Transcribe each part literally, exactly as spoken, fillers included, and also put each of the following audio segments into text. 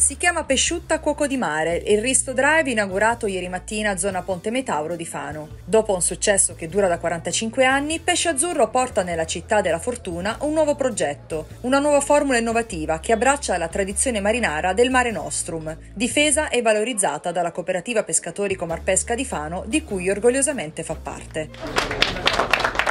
Si chiama Pesciutta Cuoco di Mare, il Risto Drive inaugurato ieri mattina a zona Ponte Metauro di Fano. Dopo un successo che dura da quarantacinque anni, Pesce Azzurro porta nella città della fortuna un nuovo progetto, una nuova formula innovativa che abbraccia la tradizione marinara del Mare Nostrum, difesa e valorizzata dalla cooperativa pescatori Comarpesca di Fano, di cui orgogliosamente fa parte.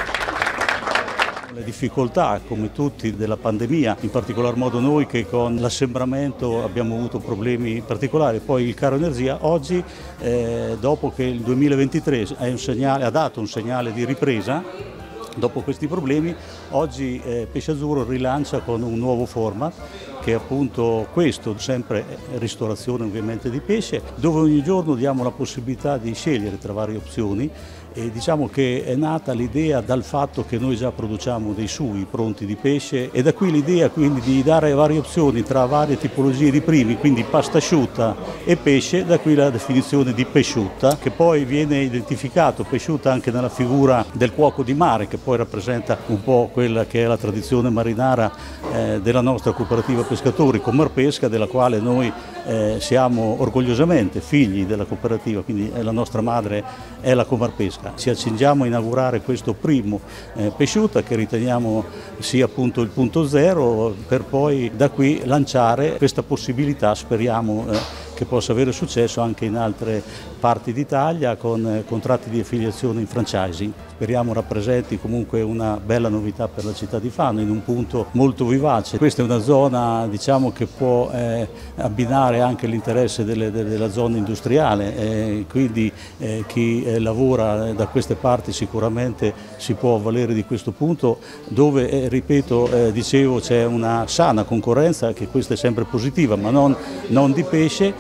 Le difficoltà, come tutti, della pandemia, in particolar modo noi che con l'assembramento abbiamo avuto problemi particolari, poi il caro energia oggi, eh, dopo che il duemilaventitré è un segnale, ha dato un segnale di ripresa, dopo questi problemi, oggi eh, Pesce Azzurro rilancia con un nuovo format che è appunto questo, sempre ristorazione ovviamente di pesce, dove ogni giorno diamo la possibilità di scegliere tra varie opzioni. E diciamo che è nata l'idea dal fatto che noi già produciamo dei sughi pronti di pesce e da qui l'idea quindi di dare varie opzioni tra varie tipologie di primi, quindi pasta asciutta e pesce, da qui la definizione di pesciutta, che poi viene identificato pesciutta anche nella figura del cuoco di mare, che poi rappresenta un po' quella che è la tradizione marinara eh, della nostra cooperativa pescatori Comarpesca, della quale noi eh, siamo orgogliosamente figli della cooperativa, quindi la nostra madre è la Comarpesca. Ci accingiamo a inaugurare questo primo eh, Pesciutta che riteniamo sia appunto il punto zero, per poi da qui lanciare questa possibilità, speriamo eh, che possa avere successo anche in altre parti d'Italia con eh, contratti di affiliazione in franchising. Speriamo rappresenti comunque una bella novità per la città di Fano in un punto molto vivace. Questa è una zona, diciamo, che può eh, abbinare anche l'interesse delle, delle, della zona industriale, eh, quindi eh, chi eh, lavora da queste parti sicuramente si può avvalere di questo punto dove, eh, ripeto, eh, dicevo, c'è una sana concorrenza, che questa è sempre positiva, ma non, non di pesce,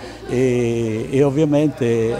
e, e ovviamente eh,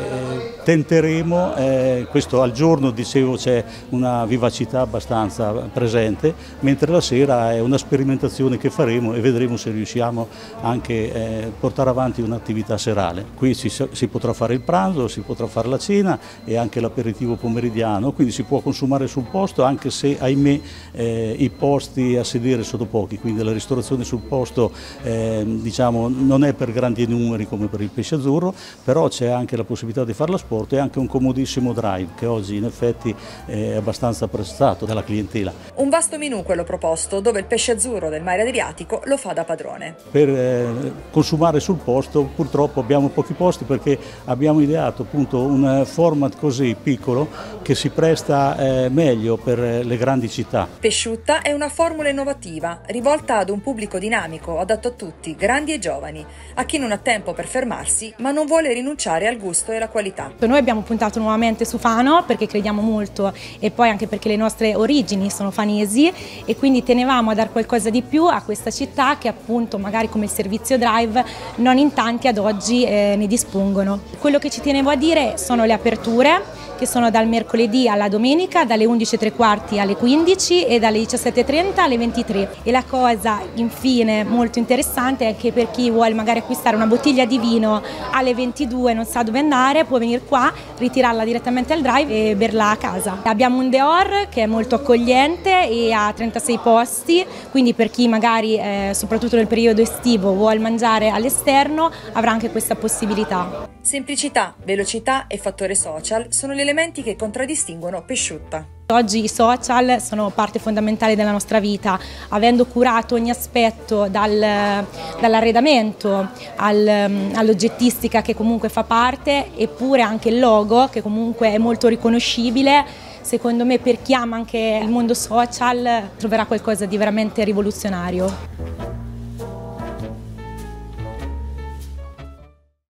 tenteremo, eh, questo al giorno dicevo c'è una vivacità abbastanza presente, mentre la sera è una sperimentazione che faremo e vedremo se riusciamo anche a eh, portare avanti un'attività serale. Qui si, si potrà fare il pranzo, si potrà fare la cena e anche l'aperitivo pomeridiano, quindi si può consumare sul posto, anche se ahimè eh, i posti a sedere sono pochi, quindi la ristorazione sul posto eh, diciamo, non è per grandi numeri come per il Pesce Azzurro, però c'è anche la possibilità di fare l'asporto e anche un comodissimo drive che oggi in effetti è abbastanza apprezzato dalla clientela. Un vasto menù quello proposto, dove il Pesce Azzurro del Mare Adriatico lo fa da padrone. Per eh, consumare sul posto purtroppo abbiamo pochi posti, perché abbiamo ideato appunto un format così piccolo che si presta eh, meglio per le grandi città. Pesciutta è una formula innovativa, rivolta ad un pubblico dinamico, adatto a tutti, grandi e giovani, a chi non ha tempo per fermarsi ma non vuole rinunciare al gusto e alla qualità. Noi abbiamo puntato nuovamente su Fano perché crediamo molto e poi anche perché le nostre origini sono fanesi, e quindi tenevamo a dar qualcosa di più a questa città che appunto magari come il servizio drive non in tanti ad oggi eh, ne dispongono. Quello che ci tenevo a dire sono le aperture, che sono dal mercoledì alla domenica, dalle undici e tre quarti alle quindici e dalle diciassette e trenta alle ventitré. E la cosa infine molto interessante è che per chi vuole magari acquistare una bottiglia di vino alle ventidue e non sa dove andare, può venire qua, ritirarla direttamente al drive e berla a casa. Abbiamo un Deor che è molto accogliente e ha trentasei posti, quindi per chi magari eh, soprattutto nel periodo estivo vuole mangiare all'esterno avrà anche questa possibilità. Semplicità, velocità e fattore social sono gli elementi che contraddistinguono Pesciutta. Oggi i social sono parte fondamentale della nostra vita, avendo curato ogni aspetto dal, dall'arredamento al, all'oggettistica che comunque fa parte, eppure anche il logo che comunque è molto riconoscibile. Secondo me per chi ama anche il mondo social troverà qualcosa di veramente rivoluzionario.